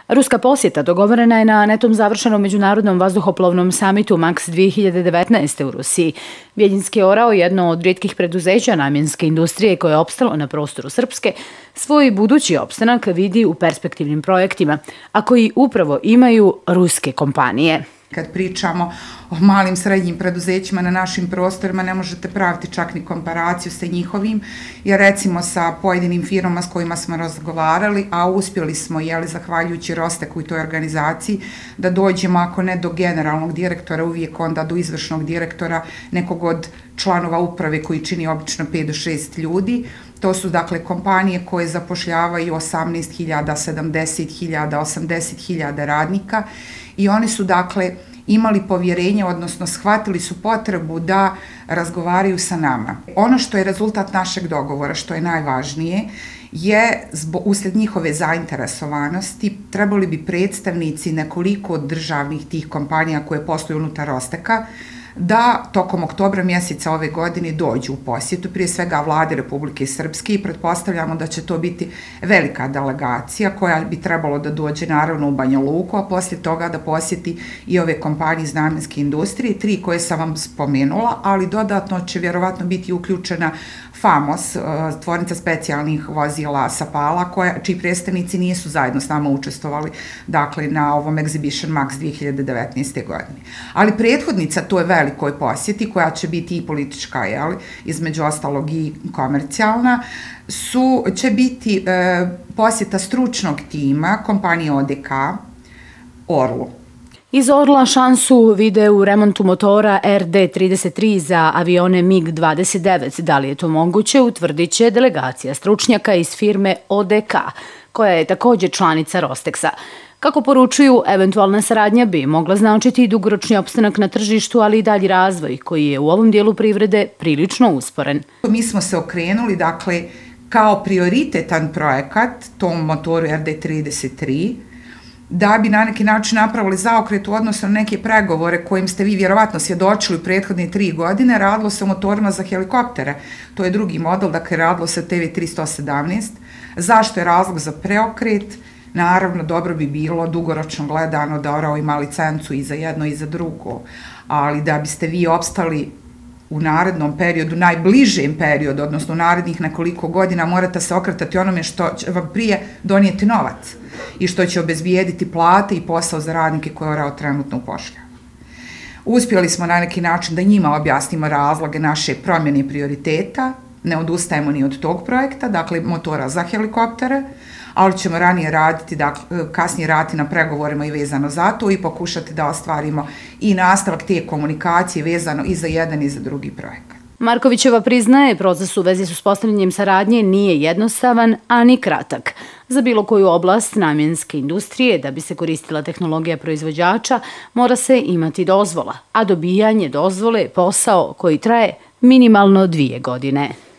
Ruska posjeta dogovorena je na netom završenom međunarodnom vazduhoplovnom samitu MAX 2019. u Rusiji. Bjeljinski orao, jedno od rijetkih preduzeća namjenske industrije koje je opstalo na prostoru Srpske, svoj budući opstanak vidi u perspektivnim projektima, a koji upravo imaju ruske kompanije. Kad pričamo o malim srednjim preduzećima na našim prostorima, ne možete praviti čak ni komparaciju sa njihovim, jer recimo sa pojedinim firmama s kojima smo razgovarali, a uspjeli smo, zahvaljujući Rosteku i toj organizaciji, da dođemo, ako ne do generalnog direktora, uvijek onda do izvršnog direktora, nekog od članova uprave koji čini obično 5 do 6 ljudi. To su dakle kompanije koje zapošljavaju 18.000, 70.000, 80.000 radnika i oni su dakle imali povjerenje, odnosno shvatili su potrebu da razgovaraju sa nama. Ono što je rezultat našeg dogovora, što je najvažnije, je uslijed njihove zainteresovanosti trebali bi predstavnici nekoliko od državnih tih kompanija koje posluju unutar Rosteka da tokom oktobra mjeseca ove godine dođu u posjetu, prije svega vlade Republike Srpske, i pretpostavljamo da će to biti velika delegacija koja bi trebalo da dođe naravno u Banja Luku, a poslije toga da posjeti i ove kompanije iz namjenske industrije, 3 koje sam vam spomenula, ali dodatno će vjerovatno biti uključena Famos, tvornica specijalnih vozila sa Pala, čiji predstavnici nisu zajedno s nama učestvovali dakle, na ovom Exhibition MAX 2019. godine. Ali prethodnica toj velikoj posjeti, koja će biti i politička, između ostalog i komercijalna, će biti posjeta stručnog tima kompanije ODK Orlu. Iz Orla šansu vide u remontu motora RD-33 za avione MiG-29. Da li je to moguće, utvrdit će delegacija stručnjaka iz firme ODK, koja je također članica Rosteksa. Kako poručuju, eventualna saradnja bi mogla značiti i dugoročni opstanak na tržištu, ali i dalji razvoj, koji je u ovom dijelu privrede prilično usporen. Mi smo se okrenuli, dakle, kao prioritetan projekat tom motoru RD-33, da bi na neki način napravili zaokret u odnosu na neke pregovore kojim ste vi vjerovatno svjedočili u prethodne 3 godine. Radilo se o motorima za helikoptere. To je drugi model, dakle radilo se o TV317. Zašto je razlog za preokret? Naravno, dobro bi bilo dugoročno gledano da Orao ima licencu i za jedno i za drugo, ali da biste vi opstali u narednom periodu, najbližem periodu, odnosno u narednih nekoliko godina, morate se okretati onome što će vam prije donijeti novac i što će obezbijediti plate i posao za radnike koje Orao trenutno upošljava. Uspjeli smo na neki način da njima objasnimo razloge naše promjene prioriteta, ne odustajemo ni od tog projekta, dakle motora za helikoptere, ali ćemo ranije raditi, kasnije raditi na pregovorima i vezano za to i pokušati da ostvarimo i nastavak te komunikacije vezano i za jedan i za drugi projekat. Markovićeva priznaje, proces u vezi s uspostavljanjem saradnje nije jednostavan, a ni kratak. Za bilo koju oblast namjenske industrije, da bi se koristila tehnologija proizvođača, mora se imati dozvola, a dobijanje dozvole je posao koji traje minimalno 2 godine.